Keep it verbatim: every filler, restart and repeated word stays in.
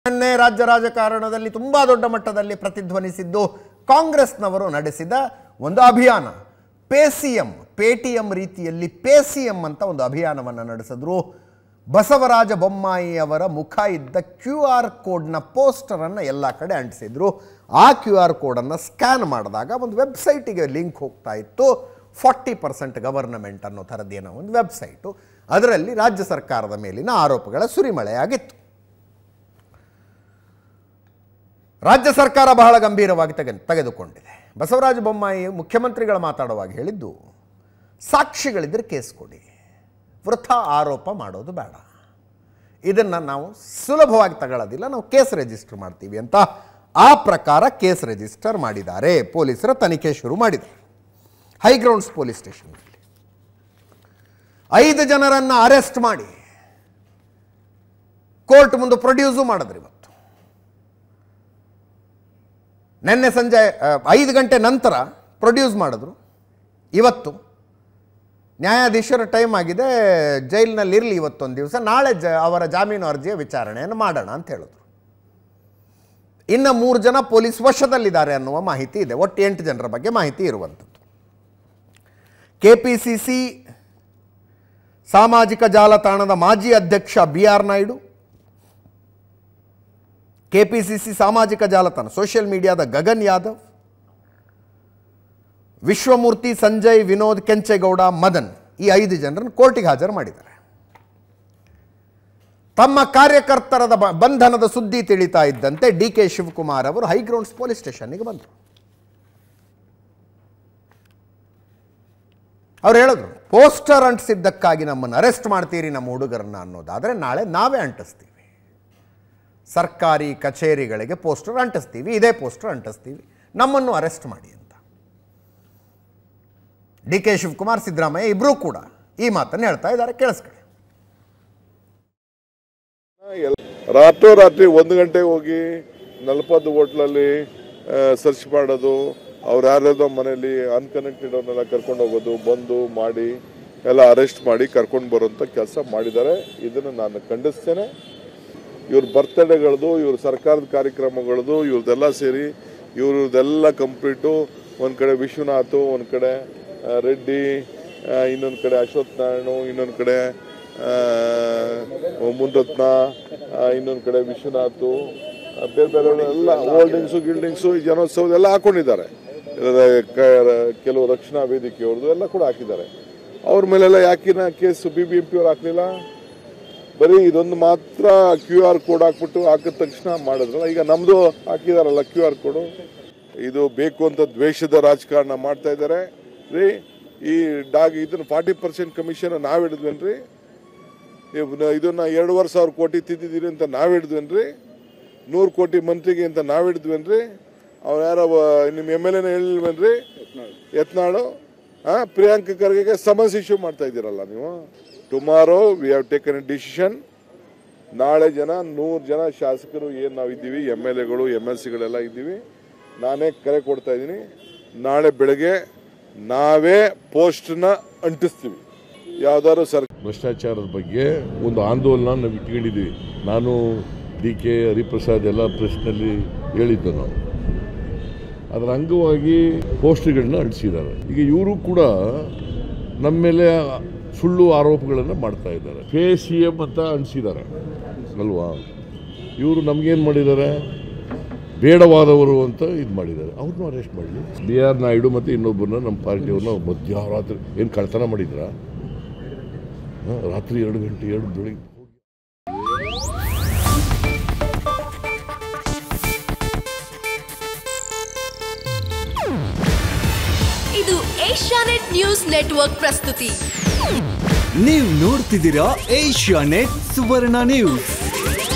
ನಿನ್ನೆ ರಾಜ್ಯ ರಾಜಕಾರಣದಲ್ಲಿ ತುಂಬಾ ದೊಡ್ಡ ಮಟ್ಟದಲ್ಲಿ ಪ್ರತಿಧ್ವನಿಸಿದ್ದು ಕಾಂಗ್ರೆಸ್ನವರು ನಡೆಸಿದ ಒಂದು ಅಭಿಯಾನ ಪೇಸಿಎಂ ಪೇಟಿಎಂ ರೀತಿಯಲ್ಲಿ ಪೇಸಿಎಂ ಅಂತ ಒಂದು ಅಭಿಯಾನವನ್ನು ನಡೆಸಿದ್ರು. ಬಸವರಾಜ ಬೊಮ್ಮಾಯಿ ಅವರ ಮುಖ ಇದ್ದ ಕ್ಯೂ ಆರ್ ಕೋಡ್ನ ಪೋಸ್ಟರನ್ನು ಎಲ್ಲ ಕಡೆ ಅಂಟಿಸಿದ್ರು. ಆ ಕ್ಯೂ ಆರ್ ಕೋಡನ್ನು ಸ್ಕ್ಯಾನ್ ಮಾಡಿದಾಗ ಒಂದು ವೆಬ್ಸೈಟಿಗೆ ಲಿಂಕ್ ಹೋಗ್ತಾ ಇತ್ತು. ಫಾರ್ಟಿ ಪರ್ಸೆಂಟ್ ಗವರ್ನಮೆಂಟ್ ಅನ್ನೋ ಥರದ್ದೇನೋ ಒಂದು ವೆಬ್ಸೈಟು. ಅದರಲ್ಲಿ ರಾಜ್ಯ ಸರ್ಕಾರದ ಮೇಲಿನ ಆರೋಪಗಳ ಸುರಿಮಳೆಯಾಗಿತ್ತು. ರಾಜ್ಯ ಸರ್ಕಾರ ಬಹಳ ಗಂಭೀರವಾಗಿ ತೆಗೆ ತೆಗೆದುಕೊಂಡಿದೆ. ಬಸವರಾಜ ಬೊಮ್ಮಾಯಿ ಮುಖ್ಯಮಂತ್ರಿಗಳ ಮಾತಾಡುವಾಗ ಹೇಳಿದ್ದು, ಸಾಕ್ಷಿಗಳಿದ್ದರೆ ಕೇಸ್ ಕೊಡಿ, ವೃಥಾ ಆರೋಪ ಮಾಡೋದು ಬೇಡ, ಇದನ್ನು ನಾವು ಸುಲಭವಾಗಿ ತಗೊಳ್ಳೋದಿಲ್ಲ, ನಾವು ಕೇಸ್ ರಿಜಿಸ್ಟರ್ ಮಾಡ್ತೀವಿ ಅಂತ ಆ ಪ್ರಕಾರ ಕೇಸ್ ರಿಜಿಸ್ಟರ್ ಮಾಡಿದ್ದಾರೆ. ಪೊಲೀಸರ ತನಿಖೆ ಶುರು ಮಾಡಿದ್ದಾರೆ. ಹೈಗ್ರೌಂಡ್ಸ್ ಪೊಲೀಸ್ ಸ್ಟೇಷನ್ನಲ್ಲಿ ಐದು ಜನರನ್ನು ಅರೆಸ್ಟ್ ಮಾಡಿ ಕೋರ್ಟ್ ಮುಂದೆ ಪ್ರೊಡ್ಯೂಸು ಮಾಡಿದ್ರು. ಇವತ್ತು ನಿನ್ನೆ ಸಂಜೆ ಐದು ಗಂಟೆ ನಂತರ ಪ್ರೊಡ್ಯೂಸ್ ಮಾಡಿದ್ರು. ಇವತ್ತು ನ್ಯಾಯಾಧೀಶರ ಟೈಮ್ ಆಗಿದೆ, ಜೈಲಿನಲ್ಲಿ ಇರಲಿ ಇವತ್ತೊಂದು ದಿವಸ, ನಾಳೆ ಜ ಅವರ ಜಾಮೀನು ಅರ್ಜಿಯ ವಿಚಾರಣೆಯನ್ನು ಮಾಡೋಣ ಅಂತ ಹೇಳಿದ್ರು. ಇನ್ನು ಮೂರು ಜನ ಪೊಲೀಸ್ ವಶದಲ್ಲಿದ್ದಾರೆ ಅನ್ನುವ ಮಾಹಿತಿ ಇದೆ. ಒಟ್ಟು ಎಂಟು ಜನರ ಬಗ್ಗೆ ಮಾಹಿತಿ ಇರುವಂಥದ್ದು. ಕೆ ಪಿ ಸಿ ಸಿ ಸಾಮಾಜಿಕ ಜಾಲತಾಣದ ಮಾಜಿ ಅಧ್ಯಕ್ಷ B R Naidu, K P C C ಸಾಮಾಜಿಕ ಜಾಲತಾಣ ಸೋಷಿಯಲ್ ಮೀಡಿಯಾದ ಗಗನ್ ಯಾದವ್, ವಿಶ್ವಮೂರ್ತಿ, ಸಂಜಯ್, ವಿನೋದ್, ಕೆಂಚೇಗೌಡ, ಮದನ್, ಈ ಐದು ಜನರನ್ನು ಕೋರ್ಟಿಗೆ ಹಾಜರು ಮಾಡಿದ್ದಾರೆ. ತಮ್ಮ ಕಾರ್ಯಕರ್ತರ ಬಂಧನದ ಸುದ್ದಿ ತಿಳಿತಾ ಇದ್ದಂತೆ ಡಿ ಕೆ ಶಿವಕುಮಾರ್ ಅವರು ಹೈಗ್ರೌಂಡ್ಸ್ ಪೊಲೀಸ್ ಸ್ಟೇಷನ್ಗೆ ಬಂದರು. ಅವ್ರು ಹೇಳಿದ್ರು, ಪೋಸ್ಟರ್ ಅಂಟಿಸಿದ್ದಕ್ಕಾಗಿ ನಮ್ಮನ್ನು ಅರೆಸ್ಟ್ ಮಾಡ್ತೀರಿ ನಮ್ಮ ಹುಡುಗರನ್ನ ಅನ್ನೋದಾದರೆ ನಾಳೆ ನಾವೇ ಅಂಟಿಸ್ತೀವಿ, ಸರ್ಕಾರಿ ಕಚೇರಿಗಳಿಗೆ ಪೋಸ್ಟರ್ ಅಂಟಿಸ್ತೀವಿ, ಇದೇ ಪೋಸ್ಟರ್ ಅಂಟಿಸ್ತೀವಿ, ನಮ್ಮನ್ನು ಅರೆಸ್ಟ್ ಮಾಡಿ ಅಂತ ಡಿ ಕೆ ಶಿವಕುಮಾರ್, ಸಿದ್ದರಾಮಯ್ಯ ಇಬ್ಬರೂ ಕೂಡ ಈ ಮಾತನ್ನು ಹೇಳ್ತಾ ಇದ್ದಾರೆ. ಕೇಳಿಸ್ಕೊಳ್ಳಿ. ರಾತ್ರೋರಾತ್ರಿ ಒಂದು ಗಂಟೆಗೆ ಹೋಗಿ ನಲವತ್ತು ಹೋಟ್ಲಲ್ಲಿ ಸರ್ಚ್ ಮಾಡೋದು, ಅವ್ರು ಯಾರ್ಯಾರ್ದೋ ಮನೆಯಲ್ಲಿ ಅನ್ಕನೆಕ್ಟೆಡ್ ಅವನ್ನೆಲ್ಲ ಕರ್ಕೊಂಡು ಹೋಗೋದು, ಬಂದು ಮಾಡಿ ಎಲ್ಲ ಅರೆಸ್ಟ್ ಮಾಡಿ ಕರ್ಕೊಂಡು ಬರೋಂಥ ಕೆಲಸ ಮಾಡಿದ್ದಾರೆ. ಇದನ್ನು ನಾನು ಖಂಡಿಸ್ತೇನೆ. ಇವ್ರ ಬರ್ತ್ಡೇಗಳದು, ಇವ್ರ ಸರ್ಕಾರದ ಕಾರ್ಯಕ್ರಮಗಳದು, ಇವ್ರದ್ದೆಲ್ಲ ಸೇರಿ ಇವ್ರದ್ದೆಲ್ಲ ಕಂಪ್ಲೀಟು. ಒಂದು ಕಡೆ ವಿಶ್ವನಾಥ್, ಒಂದು ಕಡೆ ರೆಡ್ಡಿ, ಇನ್ನೊಂದು ಕಡೆ ಅಶ್ವಥ್ ನಾರಾಯಣ, ಇನ್ನೊಂದು ಕಡೆ ಮುನ್ರತ್ನ, ಇನ್ನೊಂದು ಕಡೆ ವಿಶ್ವನಾಥ್, ಬೇರೆ ಬೇರೆ ಎಲ್ಲ ಹೋಲ್ಡಿಂಗ್ಸು ಗಿಲ್ಡಿಂಗ್ಸು ಜನೋತ್ಸವದೆಲ್ಲ ಹಾಕೊಂಡಿದ್ದಾರೆ. ಕೆಲವು ರಕ್ಷಣಾ ವೇದಿಕೆಯವ್ರದ್ದು ಎಲ್ಲ ಕೂಡ ಹಾಕಿದ್ದಾರೆ. ಅವ್ರ ಮೇಲೆಲ್ಲ ಯಾಕಿನ case B B M P ಅವ್ರು ಹಾಕಲಿಲ್ಲ? ಬರೀ ಇದೊಂದು ಮಾತ್ರ ಕ್ಯೂ ಆರ್ ಕೋಡ್ ಹಾಕ್ಬಿಟ್ಟು ಹಾಕಿದ ತಕ್ಷಣ ಮಾಡಿದ್ರಲ್ಲ. ಈಗ ನಮ್ಮದು ಹಾಕಿದಾರಲ್ಲ ಕ್ಯೂ ಆರ್ ಕೋಡು, ಇದು ಬೇಕು ಅಂತ ದ್ವೇಷದ ರಾಜಕಾರಣ ಮಾಡ್ತಾ ಇದ್ದಾರೆ ರೀ. ಈ ಡಾಗ್ ಇದನ್ನು ಫಾರ್ಟಿ ಪರ್ಸೆಂಟ್ ಕಮಿಷನ್ ನಾವು ಹಿಡಿದ್ವೇನ್ರಿ? ಇದನ್ನು ಎರಡೂವರೆ ಸಾವಿರ ಕೋಟಿ ತಿದ್ದಿದ್ದೀರಿ ಅಂತ ನಾವು ಹಿಡಿದ್ವೇನ್ರಿ? ನೂರು ಕೋಟಿ ಮಂತ್ರಿಗೆ ಅಂತ ನಾವು ಹಿಡಿದ್ವೇನ್ರಿ? ಅವ್ರು ಯಾರೋ ನಿಮ್ಮ ಎಮ್ ಎಲ್ ಎನ ಹೇಳಿಲ್ವೇನ್ರಿ? ಯತ್ನಾಳು ಹಾಂ ಪ್ರಿಯಾಂಕ ಖರ್ಗೆಗೆ ಸಮನ್ಸ್ ಇಶ್ಯೂ ಮಾಡ್ತಾ ಇದ್ದೀರಲ್ಲ ನೀವು. Tomorrow we have taken a decision. ನಾಳೆ ಜನ ನೂರು ಜನ ಶಾಸಕರು ಏನು ನಾವು ಇದ್ದೀವಿ, ಎಮ್ ಎಲ್ ಎಗಳು ಎಮ್ ಎಲ್ ಸಿಗಳೆಲ್ಲ ಇದ್ದೀವಿ, ನಾನೇ ಕರೆ ಕೊಡ್ತಾ ಇದ್ದೀನಿ. ನಾಳೆ ಬೆಳಗ್ಗೆ ನಾವೇ ಪೋಸ್ಟನ್ನ ಅಂಟಿಸ್ತೀವಿ. ಯಾವ್ದಾದ್ರು ಸರ್ ಭ್ರಷ್ಟಾಚಾರದ ಬಗ್ಗೆ ಒಂದು ಆಂದೋಲನ ನಾವು ಇಟ್ಕೊಂಡಿದ್ದೀವಿ. ನಾನು ಡಿ ಕೆ ಹರಿಪ್ರಸಾದ್ ಎಲ್ಲ ಪ್ರಶ್ನೆಯಲ್ಲಿ ಹೇಳಿದ್ದು ನಾವು ಅದರ ಅಂಗವಾಗಿ ಪೋಸ್ಟರ್ಗಳನ್ನ ಅಂಟಿಸಿದ್ದಾರೆ. ಈಗ ಇವರು ಕೂಡ ನಮ್ಮ ಮೇಲೆ ಸುಳ್ಳು ಆರೋಪಗಳನ್ನು ಮಾಡ್ತಾ ಇದ್ದಾರೆ. ಪೇ ಸಿ ಎಂ ಅಂತ ಅಂಟಿಸಿದ್ದಾರೆ ಅಲ್ವಾ? ಇವರು ನಮಗೇನು ಮಾಡಿದ್ದಾರೆ? ಬೇಡವಾದವರು ಅಂತ ಇದು ಮಾಡಿದ್ದಾರೆ. ಅವ್ರನ್ನೂ ಅರೆಸ್ಟ್ ಮಾಡಲಿ. ಬಿ ಆರ್ ನಾಯ್ಡು ಮತ್ತು ಇನ್ನೊಬ್ಬರನ್ನ ನಮ್ಮ ಪಾರ್ಟಿಯವ್ರನ್ನ ಮಧ್ಯರಾತ್ರಿ ಏನು ಕಳ್ತನ ಮಾಡಿದ್ರ? ರಾತ್ರಿ ಎರಡು ಗಂಟೆ ಎರಡು ಬೆಳಿಗ್ಗೆ ಇದು ಏಷ್ಯಾನೆಟ್ ನ್ಯೂಸ್ ನೆಟ್ವರ್ಕ್ ಪ್ರಸ್ತುತಿ. ನೀವು ನೋಡ್ತಿದ್ದೀರಾ ಏಷ್ಯಾನೆಟ್ ಸುವರ್ಣ ನ್ಯೂಸ್.